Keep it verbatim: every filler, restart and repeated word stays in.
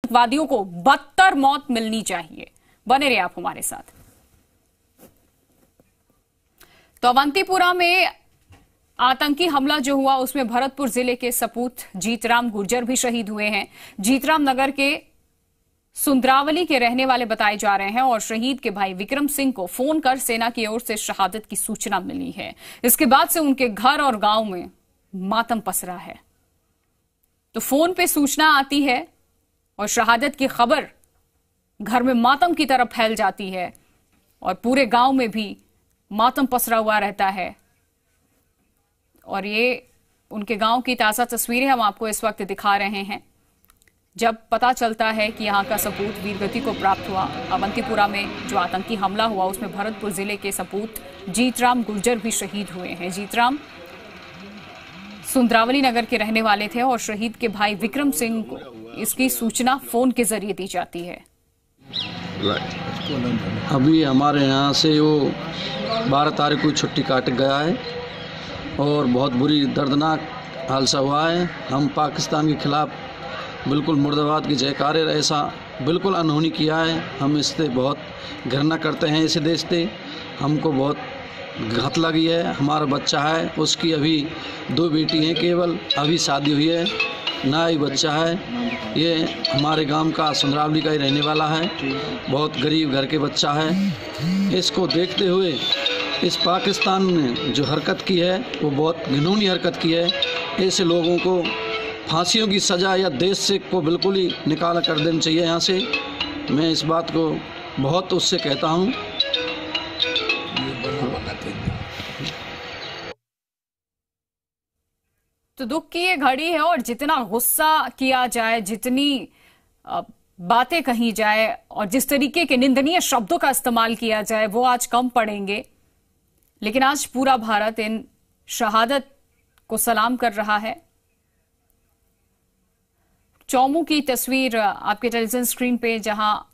आतंकवादियों को बदतर मौत मिलनी चाहिए। बने रहिए आप हमारे साथ। तो अवंतीपुरा में आतंकी हमला जो हुआ उसमें भरतपुर जिले के सपूत जीतराम गुर्जर भी शहीद हुए हैं। जीतराम नगर के सुंदरावली के रहने वाले बताए जा रहे हैं और शहीद के भाई विक्रम सिंह को फोन कर सेना की ओर से शहादत की सूचना मिली है। इसके बाद से उनके घर और गांव में मातम पसरा है। तो फोन पे सूचना आती है और शहादत की खबर घर में मातम की तरफ फैल जाती है और पूरे गांव में भी मातम पसरा हुआ रहता है। और ये उनके गांव की ताजा तस्वीरें हम आपको इस वक्त दिखा रहे हैं जब पता चलता है कि यहां का सपूत वीरगति को प्राप्त हुआ। अवंतीपुरा में जो आतंकी हमला हुआ उसमें भरतपुर जिले के सपूत जीतराम गुर्जर भी शहीद हुए हैं। जीतराम सुंदरावली नगर के रहने वाले थे और शहीद के भाई विक्रम सिंह को इसकी सूचना फोन के जरिए दी जाती है। अभी हमारे यहाँ से वो बारह तारीख को छुट्टी काट गया है और बहुत बुरी दर्दनाक हादसा हुआ है। हम पाकिस्तान के खिलाफ बिल्कुल मुर्दाबाद की जयकारे ऐसा बिल्कुल अनहोनी किया है। हम इससे बहुत घृणा करते हैं इस देश से। हमको बहुत घात लगी है। हमारा बच्चा है, उसकी अभी दो बेटी हैं, केवल अभी शादी हुई है, ना ही बच्चा है। ये हमारे गांव का सुंदरावली का ही रहने वाला है, बहुत गरीब घर के बच्चा है। इसको देखते हुए इस पाकिस्तान ने जो हरकत की है वो बहुत घिनौनी हरकत की है। ऐसे लोगों को फांसियों की सज़ा या देश से को बिल्कुल ही निकाला कर देना चाहिए यहाँ से। मैं इस बात को बहुत उससे कहता हूँ। तो दुख की ये घड़ी है और जितना गुस्सा किया जाए, जितनी बातें कही जाए और जिस तरीके के निंदनीय शब्दों का इस्तेमाल किया जाए वो आज कम पड़ेंगे। लेकिन आज पूरा भारत इन शहादत को सलाम कर रहा है। चौमू की तस्वीर आपके टेलीविजन स्क्रीन पे, जहां